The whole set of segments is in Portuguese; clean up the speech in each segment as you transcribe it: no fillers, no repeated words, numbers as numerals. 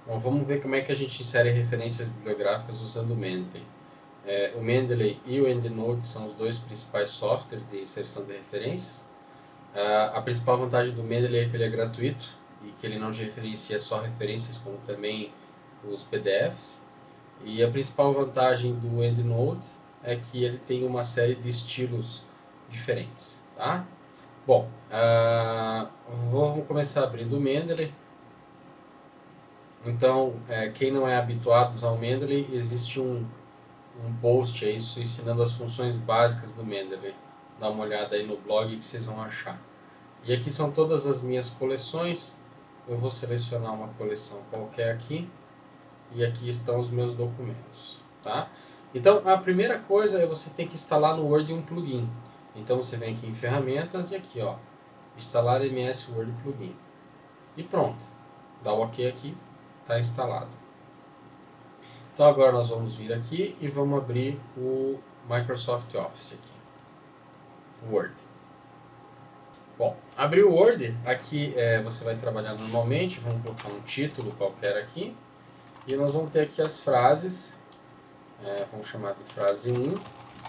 Bom, vamos ver como é que a gente insere referências bibliográficas usando o Mendeley. O Mendeley e o EndNote são os dois principais softwares de inserção de referências. A principal vantagem do Mendeley é que ele é gratuito e que ele não referencia só referências, como também os PDFs. E a principal vantagem do EndNote é que ele tem uma série de estilos diferentes. Tá? Bom, vamos começar abrindo o Mendeley. Então, quem não é habituado a usar o Mendeley, existe um post aí ensinando as funções básicas do Mendeley. Dá uma olhada aí no blog que vocês vão achar. E aqui são todas as minhas coleções. Eu vou selecionar uma coleção qualquer aqui. E aqui estão os meus documentos. Tá? Então, a primeira coisa é você ter que instalar no Word um plugin. Então, você vem aqui em ferramentas e aqui, ó, instalar MS Word Plugin. E pronto. Dá o OK aqui. Está instalado. Então agora nós vamos vir aqui e vamos abrir o Microsoft Office aqui, Word. Bom, abrir o Word, aqui você vai trabalhar normalmente, vamos colocar um título qualquer aqui, e nós vamos ter aqui as frases, vamos chamar de frase 1,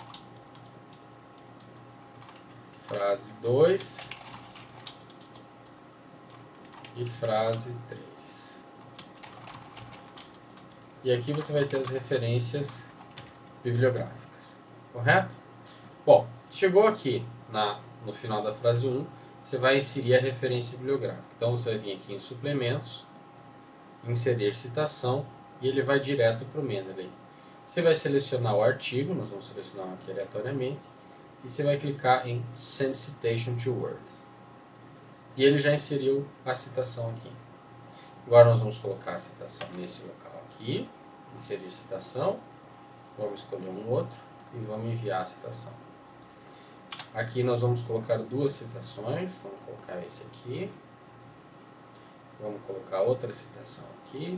frase 2 e frase 3. E aqui você vai ter as referências bibliográficas, correto? Bom, chegou aqui no final da frase 1, você vai inserir a referência bibliográfica. Então você vai vir aqui em suplementos, inserir citação e ele vai direto para o Mendeley. Você vai selecionar o artigo, nós vamos selecionar aqui aleatoriamente, e você vai clicar em Send Citation to Word. E ele já inseriu a citação aqui. Agora nós vamos colocar a citação nesse local aqui, inserir citação, vamos escolher um outro e vamos enviar a citação. Aqui nós vamos colocar duas citações, vamos colocar esse aqui, vamos colocar outra citação aqui.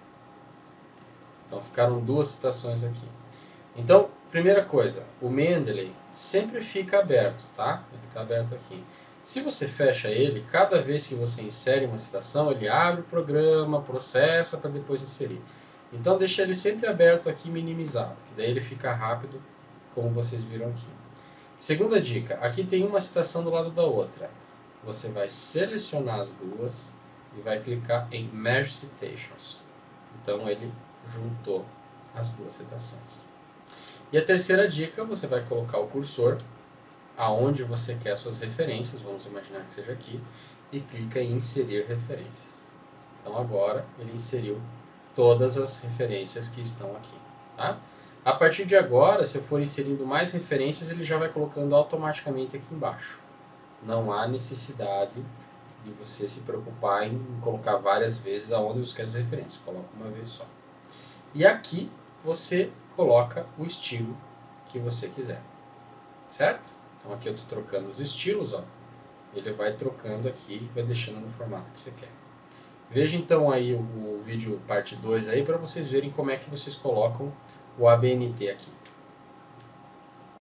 Então ficaram duas citações aqui. Então, primeira coisa, o Mendeley sempre fica aberto, tá? Ele está aberto aqui. Se você fecha ele, cada vez que você insere uma citação, ele abre o programa, processa para depois inserir. Então deixa ele sempre aberto aqui, minimizado, que daí ele fica rápido, como vocês viram aqui. Segunda dica, aqui tem uma citação do lado da outra. Você vai selecionar as duas e vai clicar em Merge Citations. Então ele juntou as duas citações. E a terceira dica, você vai colocar o cursor aonde você quer suas referências, vamos imaginar que seja aqui, e clica em Inserir Referências. Então agora ele inseriu todas as referências que estão aqui. Tá? A partir de agora, se eu for inserindo mais referências, ele já vai colocando automaticamente aqui embaixo. Não há necessidade de você se preocupar em colocar várias vezes aonde você quer as referências. Coloca uma vez só. E aqui você coloca o estilo que você quiser. Certo? Então aqui eu estou trocando os estilos. Ó. Ele vai trocando aqui, vai deixando no formato que você quer. Veja então aí o vídeo parte 2 aí para vocês verem como é que vocês colocam o ABNT aqui.